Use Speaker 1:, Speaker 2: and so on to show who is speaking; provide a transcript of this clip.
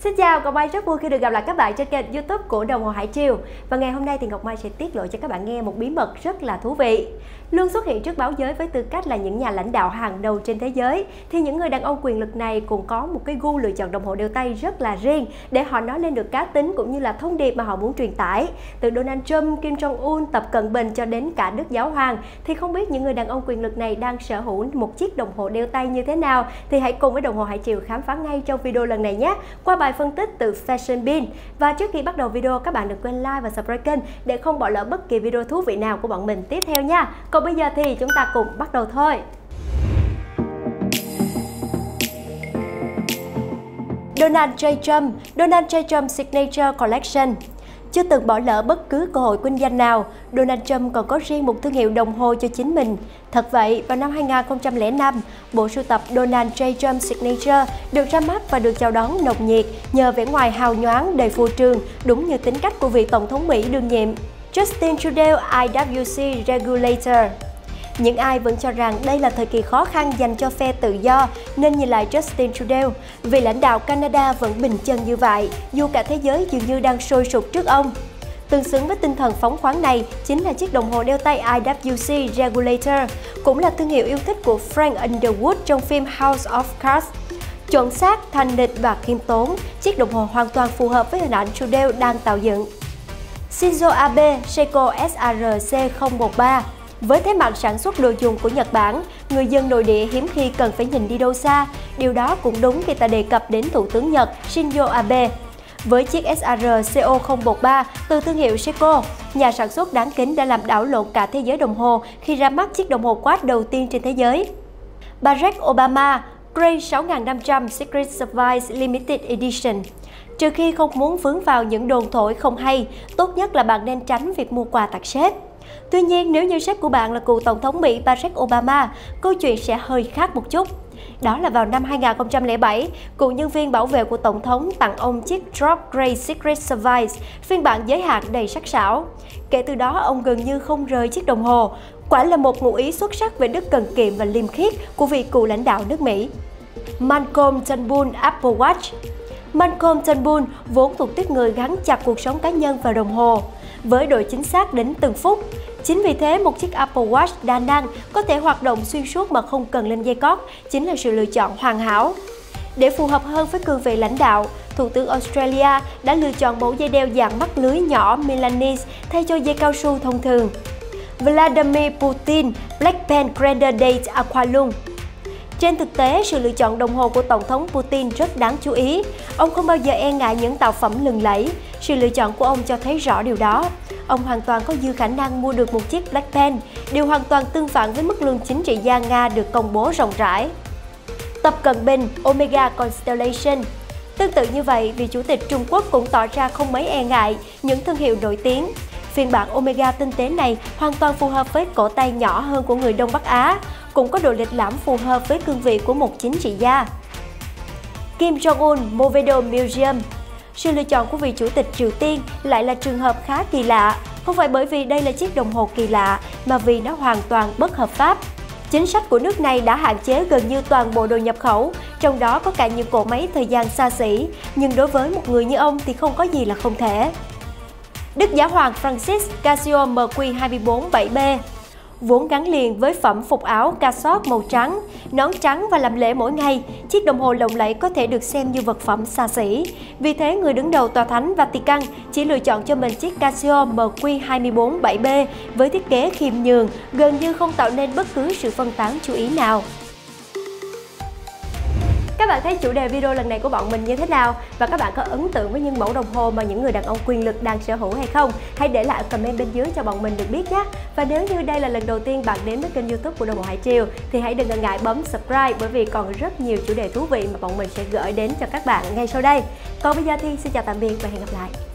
Speaker 1: Xin chào, Ngọc Mai rất vui khi được gặp lại các bạn trên kênh YouTube của Đồng Hồ Hải Triều. Và ngày hôm nay thì Ngọc Mai sẽ tiết lộ cho các bạn nghe một bí mật rất là thú vị. Luôn xuất hiện trước báo giới với tư cách là những nhà lãnh đạo hàng đầu trên thế giới, thì những người đàn ông quyền lực này cũng có một cái gu lựa chọn đồng hồ đeo tay rất là riêng để họ nói lên được cá tính cũng như là thông điệp mà họ muốn truyền tải. Từ Donald Trump, Kim Jong-un, Tập Cận Bình cho đến cả Đức Giáo Hoàng, thì không biết những người đàn ông quyền lực này đang sở hữu một chiếc đồng hồ đeo tay như thế nào, thì hãy cùng với Đồng Hồ Hải Triều khám phá ngay trong video lần này nhé, qua bài phân tích từ Fashion Bean. Và trước khi bắt đầu video, các bạn đừng quên like và subscribe kênh để không bỏ lỡ bất kỳ video thú vị nào của bọn mình tiếp theo nha. Còn bây giờ thì chúng ta cùng bắt đầu thôi. Donald J. Trump, Donald J. Trump Signature Collection. Chưa từng bỏ lỡ bất cứ cơ hội kinh doanh nào, Donald Trump còn có riêng một thương hiệu đồng hồ cho chính mình. Thật vậy, vào năm 2005, bộ sưu tập Donald J. Trump Signature được ra mắt và được chào đón nồng nhiệt nhờ vẻ ngoài hào nhoáng đầy phô trương, đúng như tính cách của vị Tổng thống Mỹ đương nhiệm Justin Trudeau IWC Regulator. Những ai vẫn cho rằng đây là thời kỳ khó khăn dành cho phe tự do nên nhìn lại Justin Trudeau, vị lãnh đạo Canada vẫn bình chân như vậy, dù cả thế giới dường như đang sôi sục trước ông. Tương xứng với tinh thần phóng khoáng này chính là chiếc đồng hồ đeo tay IWC Regulator, cũng là thương hiệu yêu thích của Frank Underwood trong phim House of Cards. Chuẩn xác, thanh lịch và khiêm tốn, chiếc đồng hồ hoàn toàn phù hợp với hình ảnh Trudeau đang tạo dựng. Shinzo Abe Seiko SRC013. Với thế mạnh sản xuất đồ dùng của Nhật Bản, người dân nội địa hiếm khi cần phải nhìn đi đâu xa. Điều đó cũng đúng khi ta đề cập đến Thủ tướng Nhật Shinzo Abe. Với chiếc SRCO013 từ thương hiệu Seiko, nhà sản xuất đáng kính đã làm đảo lộn cả thế giới đồng hồ khi ra mắt chiếc đồng hồ watch đầu tiên trên thế giới. Barack Obama Gray 6500 Secret Service Limited Edition. Trừ khi không muốn vướng vào những đồn thổi không hay, tốt nhất là bạn nên tránh việc mua quà tặng sếp. Tuy nhiên, nếu như sếp của bạn là cựu Tổng thống Mỹ Barack Obama, câu chuyện sẽ hơi khác một chút. Đó là vào năm 2007, cựu nhân viên bảo vệ của Tổng thống tặng ông chiếc Drop Gray Secret Service, phiên bản giới hạn đầy sắc sảo. Kể từ đó, ông gần như không rời chiếc đồng hồ. Quả là một ngụ ý xuất sắc về đức cần kiệm và liêm khiết của vị cựu lãnh đạo nước Mỹ. Malcolm Turnbull Apple Watch. Malcolm Turnbull vốn thuộc tuýp người gắn chặt cuộc sống cá nhân vào đồng hồ, với độ chính xác đến từng phút. Chính vì thế, một chiếc Apple Watch đa năng có thể hoạt động xuyên suốt mà không cần lên dây cót chính là sự lựa chọn hoàn hảo. Để phù hợp hơn với cương vị lãnh đạo, Thủ tướng Australia đã lựa chọn mẫu dây đeo dạng mắt lưới nhỏ Milanese thay cho dây cao su thông thường. Vladimir Putin Black Pen Grander Date Aqualung. Trên thực tế, sự lựa chọn đồng hồ của Tổng thống Putin rất đáng chú ý. Ông không bao giờ e ngại những tạo phẩm lừng lẫy. Sự lựa chọn của ông cho thấy rõ điều đó. Ông hoàn toàn có dư khả năng mua được một chiếc Black Pen, điều hoàn toàn tương phản với mức lương chính trị gia Nga được công bố rộng rãi. Tập Cận Bình Omega Constellation. Tương tự như vậy, vị chủ tịch Trung Quốc cũng tỏ ra không mấy e ngại những thương hiệu nổi tiếng. Phiên bản Omega tinh tế này hoàn toàn phù hợp với cổ tay nhỏ hơn của người Đông Bắc Á, cũng có độ lịch lãm phù hợp với cương vị của một chính trị gia. Kim Jong-un Movedo Museum. Sự lựa chọn của vị chủ tịch Triều Tiên lại là trường hợp khá kỳ lạ, không phải bởi vì đây là chiếc đồng hồ kỳ lạ, mà vì nó hoàn toàn bất hợp pháp. Chính sách của nước này đã hạn chế gần như toàn bộ đồ nhập khẩu, trong đó có cả những cỗ máy thời gian xa xỉ, nhưng đối với một người như ông thì không có gì là không thể. Đức Giáo hoàng Francis Casio MQ24 7B. Vốn gắn liền với phẩm phục áo cassock màu trắng, nón trắng và làm lễ mỗi ngày, chiếc đồng hồ lộng lẫy có thể được xem như vật phẩm xa xỉ. Vì thế, người đứng đầu tòa thánh Vatican chỉ lựa chọn cho mình chiếc Casio MQ24 7B với thiết kế khiêm nhường, gần như không tạo nên bất cứ sự phân tán chú ý nào. Các bạn thấy chủ đề video lần này của bọn mình như thế nào? Và các bạn có ấn tượng với những mẫu đồng hồ mà những người đàn ông quyền lực đang sở hữu hay không? Hãy để lại comment bên dưới cho bọn mình được biết nhé! Và nếu như đây là lần đầu tiên bạn đến với kênh YouTube của Đồng Hồ Hải Triều thì hãy đừng ngần ngại bấm subscribe, bởi vì còn rất nhiều chủ đề thú vị mà bọn mình sẽ gửi đến cho các bạn ngay sau đây. Còn bây giờ thì xin chào tạm biệt và hẹn gặp lại!